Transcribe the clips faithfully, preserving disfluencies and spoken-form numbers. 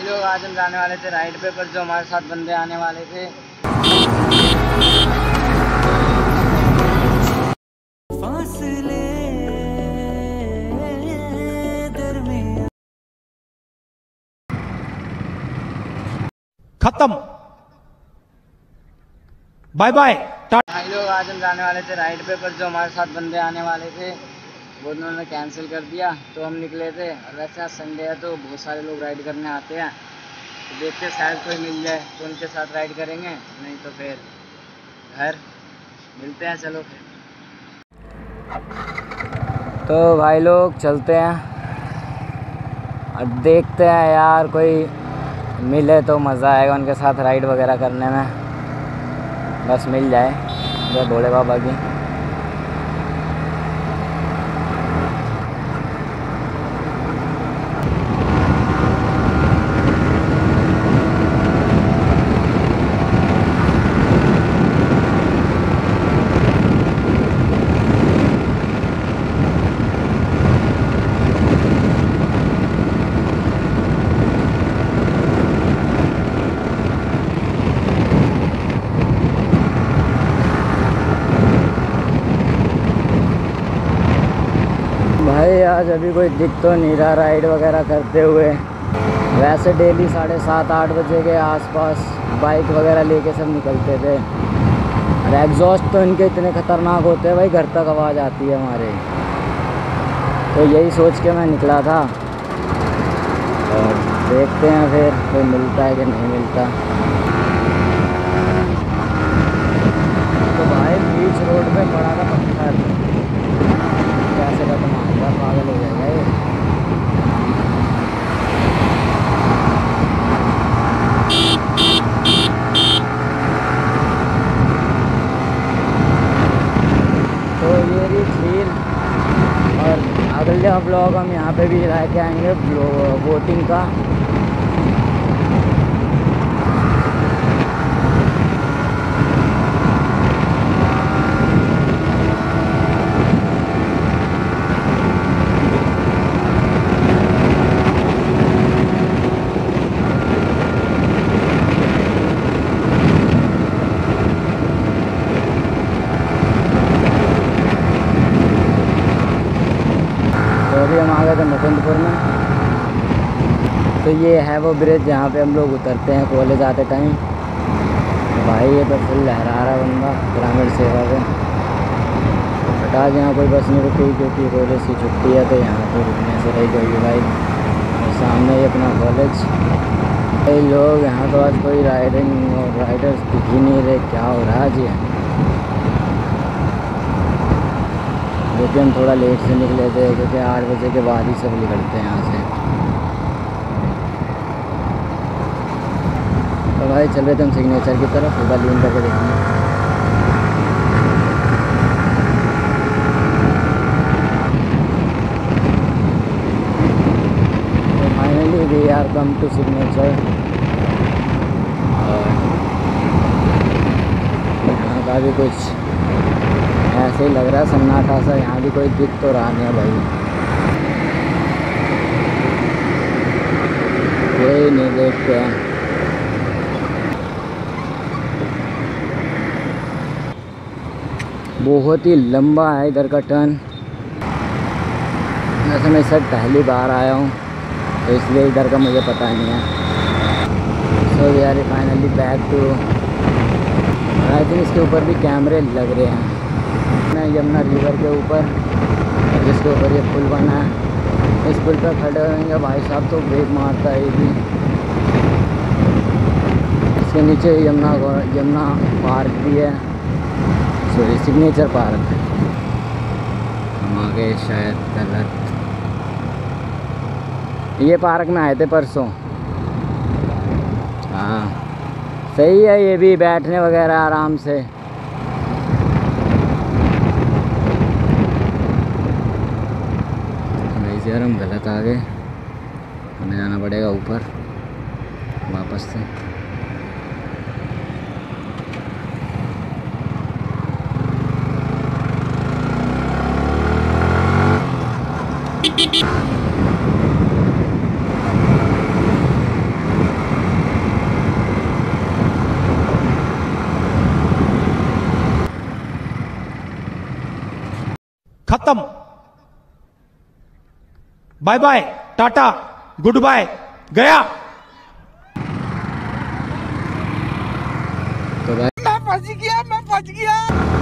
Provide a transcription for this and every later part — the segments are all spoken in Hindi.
भाई लोग आज हम जाने वाले थे राइड पे, पर जो हमारे साथ बंदे आने वाले थे खत्म, बाय बाय। भाई लोग आज हम जाने वाले थे राइड पे, पर जो हमारे साथ बंदे आने वाले थे वो उन्होंने कैंसिल कर दिया, तो हम निकले थे। और वैसे आज संडे है तो बहुत सारे लोग राइड करने आते हैं, तो देखते शायद कोई मिल जाए तो उनके साथ राइड करेंगे, नहीं तो फिर घर मिलते हैं। चलो फिर तो भाई लोग चलते हैं, अब देखते हैं यार कोई मिले तो मज़ा आएगा उनके साथ राइड वगैरह करने में, बस मिल जाए जय भोले बाबा की। भाई आज अभी कोई दिख तो नहीं रहा राइड वगैरह करते हुए। वैसे डेली साढ़े सात आठ बजे के आसपास बाइक वगैरह लेके सब निकलते थे, और एग्जॉस्ट तो इनके इतने ख़तरनाक होते हैं भाई, घर तक आवाज़ आती है हमारे। तो यही सोच के मैं निकला था, और देखते हैं फिर कोई मिलता है कि नहीं मिलता। तो भाई बीच रोड पे पड़ा था पत्थर, कैसे का तुम्हारा पागल हो जाएगा ये। तो ये रही झील, और अगले ब्लॉग हम यहाँ पे भी लेके आएंगे बोटिंग का। अभी हम आ गए थे मुकुंदपुर में, तो ये है वो ब्रिज जहाँ पे हम लोग उतरते हैं कॉलेज आते टाइम। भाई ये तो फुल लहरा रहा बंदा ग्रामीण सेवा पे। बट आज यहाँ कोई बस नहीं रुकी क्योंकि कॉलेज की छुट्टी है, तो यहाँ पे रुकने से रही गई भाई। और सामने ही अपना कॉलेज। कई लोग यहाँ तो आज कोई राइडिंग और राइडर्स दिख ही नहीं रहे, क्या हो रहा है आज ये। क्योंकि हम थोड़ा लेट से निकले थे, क्योंकि आठ बजे के बाद ही सब निकलते हैं यहाँ से। तो भाई चल रहे थे हम सिग्नेचर की तरफ, एक बार लीन करके देखेंगे। तो finally we are come to signature. और यहाँ का भी कुछ ऐसे ही लग रहा है सन्नाटा सा, यहाँ भी कोई दिख तो रहा नहीं है भाई, कोई नहीं देखते हैं। बहुत ही लंबा है इधर का टर्न। वैसे मैं सर पहली बार आया हूँ, तो इसलिए इधर का मुझे पता नहीं है। So we are finally back to. I think इसके ऊपर भी कैमरे लग रहे हैं। यमुना रिवर के ऊपर, जिसके ऊपर ये पुल बना है, इस पुल पर खड़े होंगे भाई साहब तो ब्रेक मारता है ये भी। इसके नीचे यमुना यमुना पार्क भी है, सॉरी सिग्नेचर पार्क। हम आ गए शायद गलत। ये पार्क में आए थे परसों। हाँ सही है, ये भी बैठने वगैरह आराम से। यार हम गलत आ गए, हमें जाना पड़ेगा ऊपर वापस से। खत्म। Bye bye, tata, good bye, गया। तो भाई मैं फंस गया मैं फंस गया।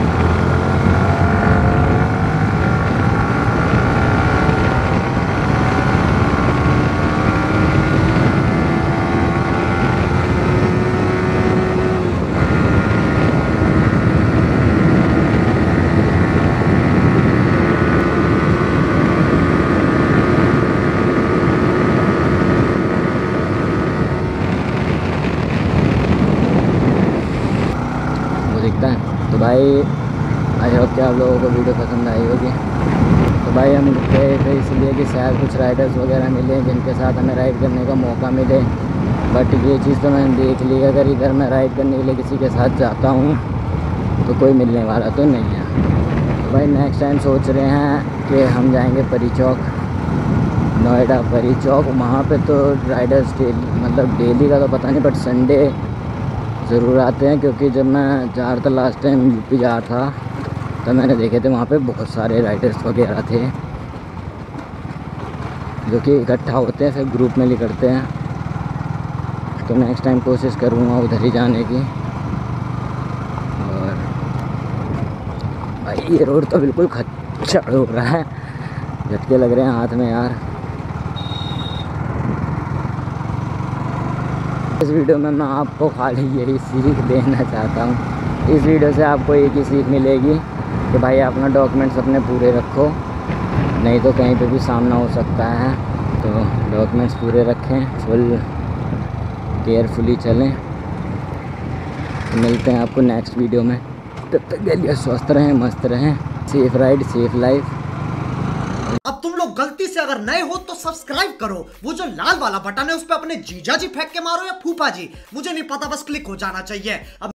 दिखता है। तो भाई आई होप कि आप लोगों को वीडियो पसंद आई होगी। तो भाई हम गए थे इसलिए कि शायद कुछ राइडर्स वगैरह मिले जिनके साथ हमें राइड करने का मौका मिले, बट ये चीज़ तो मैंने देख ली, अगर इधर मैं राइड करने के लिए किसी के साथ जाता हूँ तो कोई मिलने वाला तो नहीं है। तो भाई नेक्स्ट टाइम सोच रहे हैं कि हम जाएंगे परी चौक, नोएडा परी चौक। वहाँ पे तो राइडर्स डेली, मतलब डेली का तो पता नहीं, बट संडे ज़रूर आते हैं, क्योंकि जब मैं जा रहा था लास्ट टाइम यूपी जा रहा था तो मैंने देखे थे वहाँ पे बहुत सारे राइडर्स वगैरह थे जो कि इकट्ठा होते हैं, फिर ग्रुप में निकलते हैं। तो नेक्स्ट टाइम कोशिश करूँगा उधर ही जाने की। और भाई ये रोड तो बिल्कुल खच्चड़ हो रहा है, झटके लग रहे हैं हाथ में यार। इस वीडियो में मैं आपको खाली यही सीख देना चाहता हूँ। इस वीडियो से आपको एक ही सीख मिलेगी कि भाई अपना डॉक्यूमेंट्स अपने पूरे रखो, नहीं तो कहीं पे भी सामना हो सकता है। तो डॉक्यूमेंट्स पूरे रखें, फुल केयरफुली चलें। तो मिलते हैं आपको नेक्स्ट वीडियो में, तब तक के लिए स्वस्थ रहें, मस्त रहें, सेफ राइड सेफ लाइफ। अब तुम लोग गलती से अगर नए हो तो सब्सक्राइब करो, वो जो लाल वाला बटन है उस पर अपने जीजा जी फेंक के मारो या फूफा जी, मुझे नहीं पता, बस क्लिक हो जाना चाहिए। अब